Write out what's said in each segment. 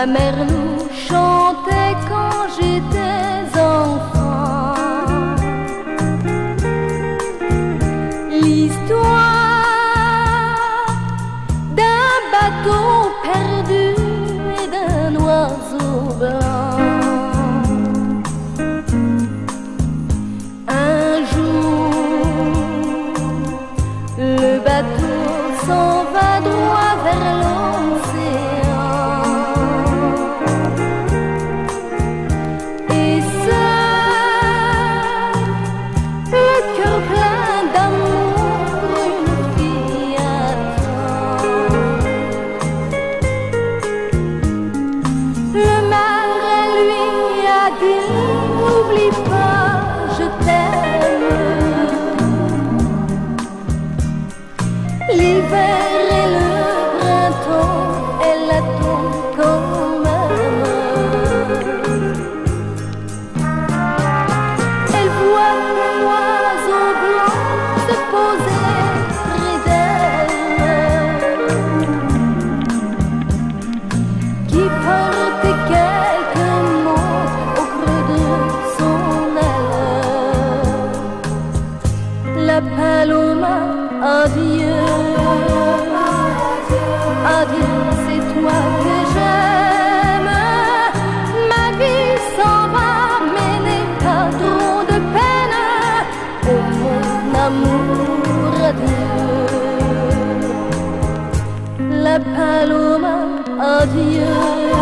ma mère nous chantait quand j'étais enfant. L'histoire d'un bateau perdu et d'un oiseau blanc. Un jour, le bateau s'en va droit vers l'océan. Et seul, le cœur plein d'amour, une fille attend. Le marin lui a dit: n'oublie pas, je t'aime. L'hiver et le printemps, elle attend quand même. Elle voit l'oiseau blanc se poser près d'elle, qui porte quelques mots au creux de son aile. La paloma, adieu. Adieu, c'est toi que j'aime. Ma vie s'en va, mais n'aie pas trop de peine. Oh mon amour, adieu. La paloma, adieu.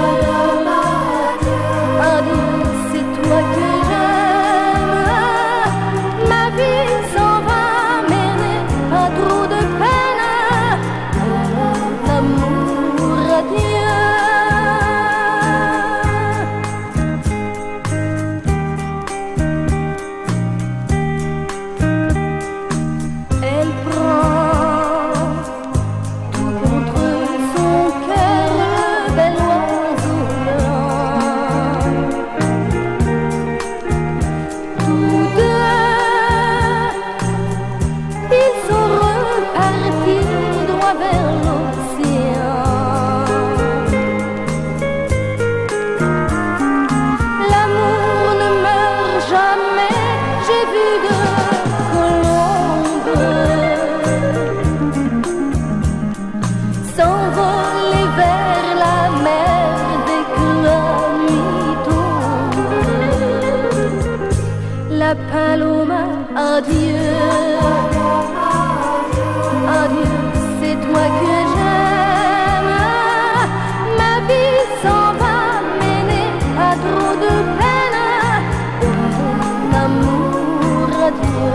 Adieu, c'est toi que j'aime. Ma vie s'en va, mais n'aie pas trop de peine. Amour, adieu. Elle prend tout contre son cœur le bel oiseau blanc. Tous deux, ils sont repartis droit vers l'océan. L'amour ne meurt jamais, j'ai vu de colombes s'envoler vers la mer dès que la nuit tombe. La paloma, adieu. Adieu, c'est toi que j'aime. Ma vie s'en va, mais n'aie pas trop de peine. Oh mon amour, adieu.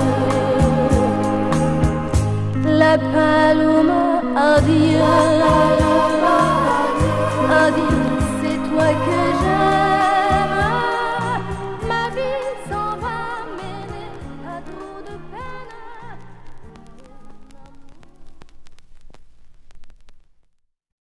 La paloma, adieu. Adieu, c'est toi que